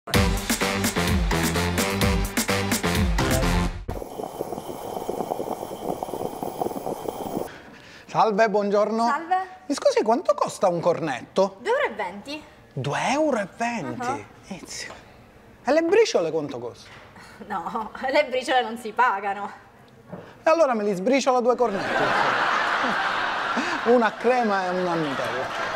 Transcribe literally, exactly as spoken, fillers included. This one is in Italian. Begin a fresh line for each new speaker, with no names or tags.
Salve, buongiorno.
Salve.
Mi scusi, quanto costa un cornetto?
due euro e venti.
due euro e venti?
Uh-huh.
Inizio. E le briciole quanto costano?
No, le briciole non si pagano.
E allora me li sbriciola due cornetti. Una a crema e una a Nutella.